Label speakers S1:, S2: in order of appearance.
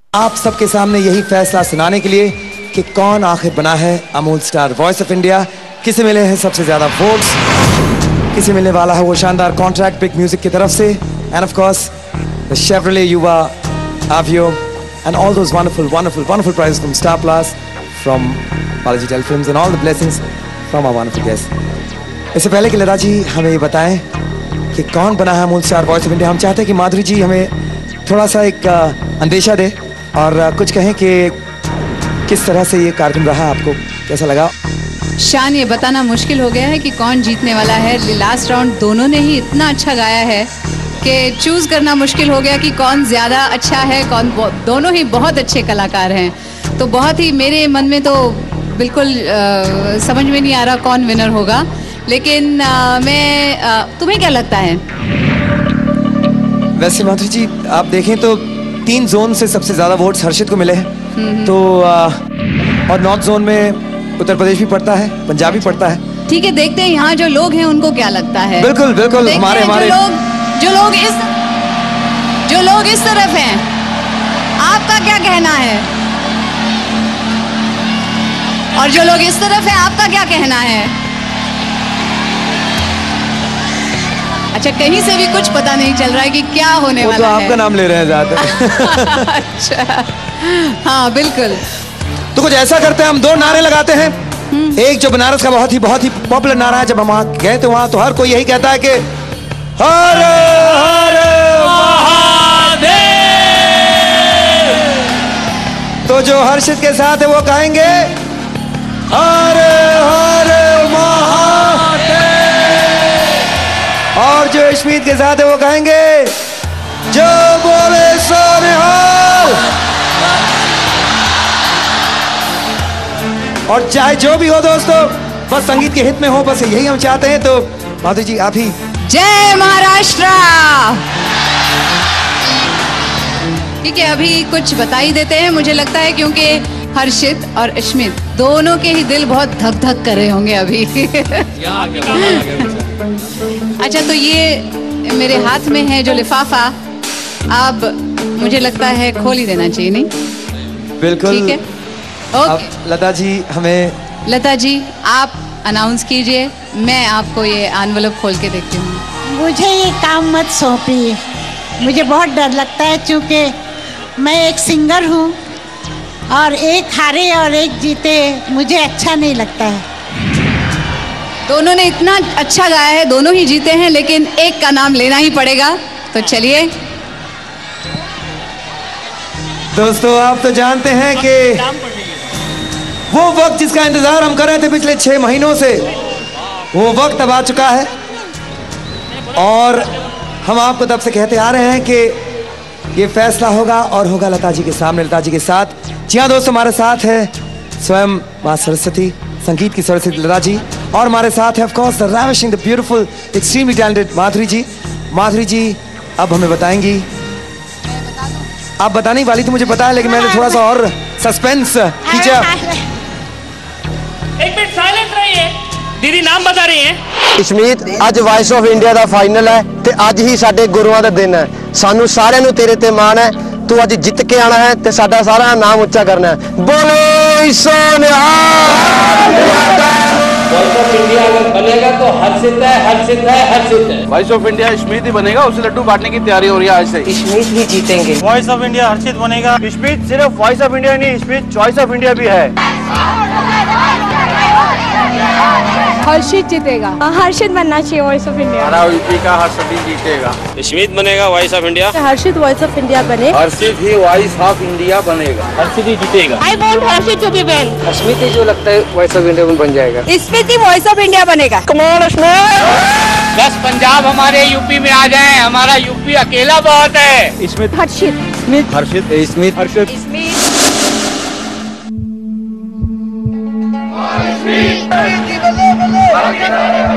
S1: आप सबके सामने यही फैसला सुनाने के लिए कि कौन आखिर बना है Amul star voice of India, किसे मिले हैं सबसे ज्यादा वोट्स, किसे मिलने वाला है वो शानदार कॉन्ट्रैक्ट बिग म्यूजिक की तरफ से, and of course the Chevrolet UVA Avio and all those wonderful prizes from Star Plus, from Balaji Telefilms and all the blessings from our wonderful guests. इससे पहले कि लता जी हमें ये बताएं कि कौन बना है Amul star voice of India, हम चाहते हैं कि माधुरी जी हमें थोड़ा सा एक अंदेशा दे और कुछ कहें कि किस तरह से ये कार्यक्रम रहा, आपको कैसा लगा?
S2: शान, ये बताना मुश्किल हो गया है कि कौन जीतने वाला है। लास्ट राउंड दोनों ने ही इतना अच्छा गाया है कि चूज करना मुश्किल हो गया कि कौन ज़्यादा अच्छा है, कौन। दोनों ही बहुत अच्छे कलाकार हैं, तो बहुत ही मेरे मन में तो बिल्कुल समझ में नहीं आ रहा कौन विनर होगा, लेकिन तुम्हें क्या लगता है?
S1: वैसे माधुरी जी आप देखें तो 3 जोन से सबसे ज़्यादा वोट्स हर्षित को मिले हैं, तो और नॉर्थ जोन में उत्तर प्रदेश भी पड़ता है, पंजाब भी पड़ता है।
S2: ठीक है, देखते हैं यहाँ जो लोग हैं उनको क्या लगता है।
S1: बिल्कुल बिल्कुल, हमारे
S2: जो लोग इस तरफ हैं, आपका क्या कहना है? और जो लोग इस तरफ हैं, आपका क्या कहना है? अच्छा, कहीं से भी कुछ पता नहीं चल रहा है कि क्या होने वाला है।
S1: तो आपका नाम ले रहे हैं ज्यादा।
S2: अच्छा, हाँ बिल्कुल।
S1: तो कुछ ऐसा करते हैं, हम 2 नारे लगाते हैं। एक जो बनारस का बहुत ही पॉपुलर नारा है, जब हम वहां गए थे वहां तो हर कोई यही कहता है कि हर हर महादेव। तो जो हर्षित के साथ है वो कहेंगे हर हर महादेव, और जो अश्मीत के साथ है वो कहेंगे जो बोले सो निहाल। और चाहे जो भी हो दोस्तों, बस संगीत के हित में हो, बस यही हम चाहते हैं। तो माधुरी जी आप ही।
S2: जय महाराष्ट्र। ठीक है, अभी कुछ बता ही देते हैं, मुझे लगता है क्योंकि हर्षित और अश्मित दोनों के ही दिल बहुत धक धक कर रहे होंगे अभी। अच्छा, तो ये मेरे हाथ में है जो लिफाफा, अब मुझे लगता है खोल ही देना चाहिए, नहीं?
S1: बिल्कुल,
S2: ठीक है।
S1: ओके लता जी, हमें
S2: लता जी आप अनाउंस कीजिए, मैं आपको ये एनवेलप खोल के देखती हूँ।
S3: मुझे ये काम मत सौंपिए, मुझे बहुत डर लगता है, क्योंकि मैं एक सिंगर हूँ और एक हारे और एक जीते मुझे अच्छा नहीं लगता है।
S2: दोनों ने इतना अच्छा गाया है, दोनों ही जीते हैं, लेकिन एक का नाम लेना ही पड़ेगा। तो चलिए
S1: दोस्तों, आप तो जानते हैं कि वो वक्त जिसका इंतजार हम कर रहे थे पिछले 6 महीनों से, वो वक्त अब आ चुका है और हम आपको तब से कहते आ रहे हैं कि ये फैसला होगा और होगा लता जी के सामने, लता जी के साथ। जी हाँ दोस्तों, हमारे साथ है स्वयं माँ सरस्वती, संगीत की सरस्वती लता जी, और हमारे साथ है of course the ravishing, the beautiful, extremely talented Madhuri ji. Madhuri ji अब हमें बताएंगी, आप बताने वाली थी मुझे पता है, लेकिन मैंने थोड़ा सा और सस्पेंस खींचा।
S4: एक मिनट साइलेंट रहिए, दीदी नाम बता रही हैं।
S5: अश्मीत, आज वॉइस ऑफ इंडिया ਦਾ फाइनल है ਤੇ ਅੱਜ ਹੀ ਸਾਡੇ ਗੁਰੂਆਂ ਦਾ ਦਿਨ ਹੈ। ਸਾਨੂੰ ਸਾਰਿਆਂ ਨੂੰ ਤੇਰੇ ਤੇ ਮਾਣ ਹੈ, ਤੂੰ ਅੱਜ ਜਿੱਤ ਕੇ ਆਣਾ ਹੈ ਤੇ ਸਾਡਾ ਸਾਰਾ ਨਾਮ ਉੱਚਾ ਕਰਨਾ ਹੈ। ਬੋਲੇ ਸੋ ਨਿਹਾਲ।
S6: वॉइस ऑफ इंडिया अगर बनेगा तो हर्षित है, हर्षित है, हर्षित है।
S7: वॉइस ऑफ इंडिया अश्मीत ही बनेगा, उसे लड्डू बांटने की तैयारी हो रही है आज से।
S5: अश्मीत ही जीतेंगे।
S7: वॉइस ऑफ इंडिया हर्षित बनेगा। अश्मीत सिर्फ वॉइस ऑफ इंडिया नहीं, अश्मीत चॉइस ऑफ इंडिया भी है।
S8: हर्षित जीतेगा, हर्षित बनना चाहिए वॉइस ऑफ इंडिया।
S7: हमारा यूपी का हर्षित जीतेगा।
S6: अश्मीत बनेगा voice of India.
S8: Harshit voice of India बने।
S7: हर्षित ही वॉइस ऑफ इंडिया बनेगा।
S6: हर्षित ही जीतेगा।
S8: I want Harshit to be win.
S5: Ashmeet ही जो लगता है वॉइस ऑफ इंडिया बन जाएगा।
S8: स्मित ही वॉइस ऑफ इंडिया बनेगा।
S5: Come on Ashmeet.
S6: 10 पंजाब हमारे यूपी में आ जाए, हमारा यूपी अकेला बहुत है।
S7: स्मित,
S8: हर्षित,
S7: स्मित, हर्षित, स्मित, हर्षित,
S8: स्मित।